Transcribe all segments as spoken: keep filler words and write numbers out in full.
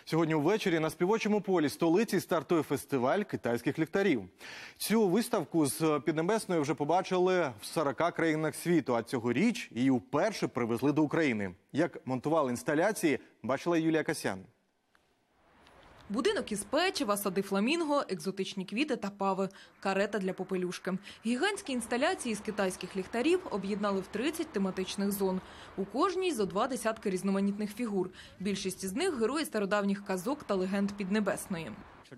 Сьогодні ввечері на співочому полі столиці стартує фестиваль китайських ліхтарів. Цю виставку з Піднебесної вже побачили в сорока країнах світу, а цьогоріч її вперше привезли до України. Як монтували інсталяції, бачила Юлія Касян. Будинок із печива, сади фламінго, екзотичні квіти та пави, карета для попелюшки. Гігантські інсталяції з китайських ліхтарів об'єднали в тридцять тематичних зон. У кожній зо два десятки різноманітних фігур. Більшість із них – герої стародавніх казок та легенд Піднебесної.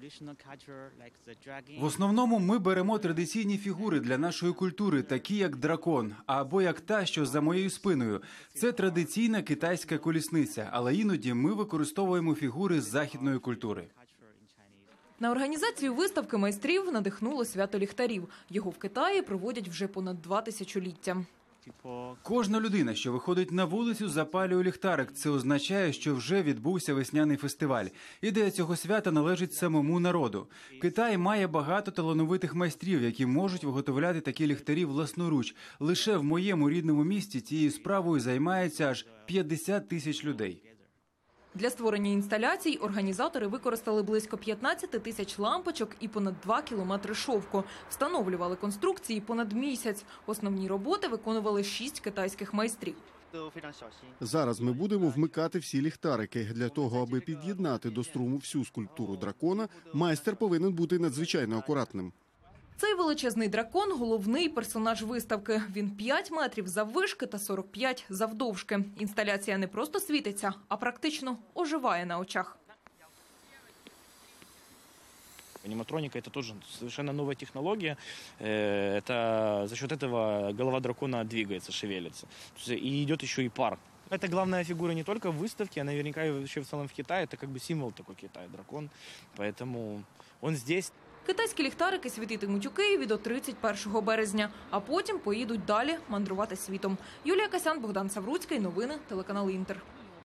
В основному ми беремо традиційні фігури для нашої культури, такі як дракон, або як та, що за моєю спиною. Це традиційна китайська колісниця, але іноді ми використовуємо фігури з західної культури. На організацію виставки майстрів надихнуло свято ліхтарів. Його в Китаї проводять вже понад два тисячоліття. Кожна людина, що виходить на вулицю, запалює ліхтарик. Це означає, що вже відбувся весняний фестиваль. Ідея цього свята належить самому народу. Китай має багато талановитих майстрів, які можуть виготовляти такі ліхтарі власноруч. Лише в моєму рідному місті цією справою займається аж п'ятдесят тисяч людей. Для створення інсталяцій організатори використали близько п'ятнадцяти тисяч лампочок і понад два кілометри шовку. Встановлювали конструкції понад місяць. Основні роботи виконували шість китайських майстрів. Зараз ми будемо вмикати всі ліхтарики. Для того, аби під'єднати до струму всю скульптуру дракона, майстер повинен бути надзвичайно акуратним. Цей величезний дракон – головний персонаж виставки. Він п'ять метрів заввишки та сорок п'ять завдовжки. Інсталяція не просто світиться, а практично оживає на очах. Аниматроника – это тоже совершенно новая технология. Это за счет этого голова дракона двигается, шевелится. И идет еще и пар. Это главная фигура не только в выставке, а наверняка и вообще в целом в Китае. Это как бы символ такой Китая, дракон. Поэтому он здесь. Китайські ліхтарики світитимуть у Києві до тридцять першого березня, а потім поїдуть далі мандрувати світом. Юлія Касян, Богдан Савруцький. Новини телеканал Інтер.